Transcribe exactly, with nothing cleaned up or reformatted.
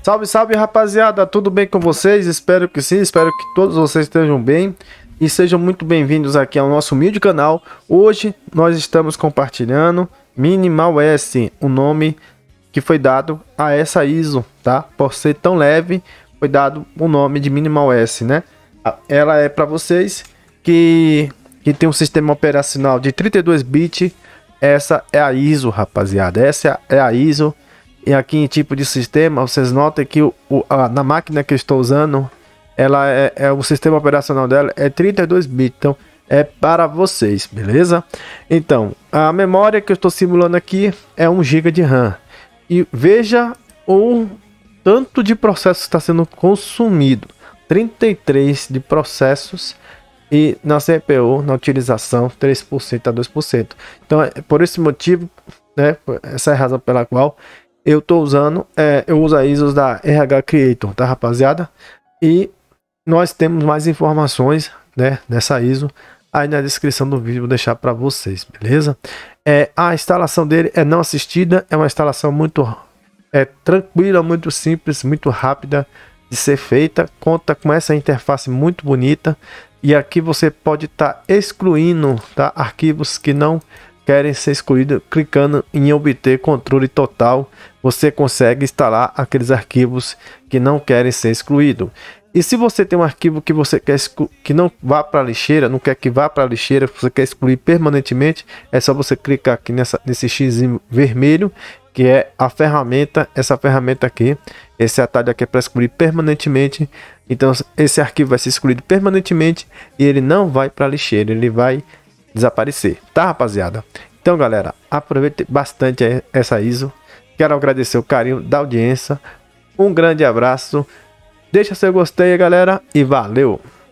Salve, salve, rapaziada, tudo bem com vocês? Espero que sim, espero que todos vocês estejam bem e sejam muito bem-vindos aqui ao nosso humilde canal. Hoje nós estamos compartilhando MinimalS, o nome que foi dado a essa I S O, tá? Por ser tão leve, foi dado o nome de MinimalS, né? Ela é para vocês que, que tem um sistema operacional de trinta e dois bits. Essa é a I S O, rapaziada, essa é a I S O. E aqui em tipo de sistema, vocês notam que o, o, a, na máquina que eu estou usando, ela é, é o sistema operacional dela é trinta e dois bits, então é para vocês, beleza? Então, a memória que eu estou simulando aqui é um giga de RAM. E veja o tanto de processos está sendo consumido, trinta e três de processos, e na C P U, na utilização, três por cento a dois por cento. Então, é por esse motivo, né, essa é a razão pela qual eu tô usando, é, eu uso a I S O da R H Creator, tá, rapaziada? E nós temos mais informações, né, nessa I S O aí na descrição do vídeo, vou deixar para vocês, beleza? É, a instalação dele é não assistida, é uma instalação muito é, tranquila, muito simples, muito rápida de ser feita, conta com essa interface muito bonita, e aqui você pode estar tá excluindo, tá, arquivos que não querem ser excluídos. Clicando em obter controle total, você consegue instalar aqueles arquivos que não querem ser excluídos. E se você tem um arquivo que você quer que não vá para a lixeira, não quer que vá para a lixeira, você quer excluir permanentemente, é só você clicar aqui nessa, nesse X vermelho, que é a ferramenta, essa ferramenta aqui, esse atalho aqui é para excluir permanentemente. Então esse arquivo vai ser excluído permanentemente e ele não vai para a lixeira, ele vai desaparecer, tá, rapaziada? Então, galera, aproveite bastante essa I S O. Quero agradecer o carinho da audiência. Um grande abraço. Deixa seu gostei, galera, e valeu!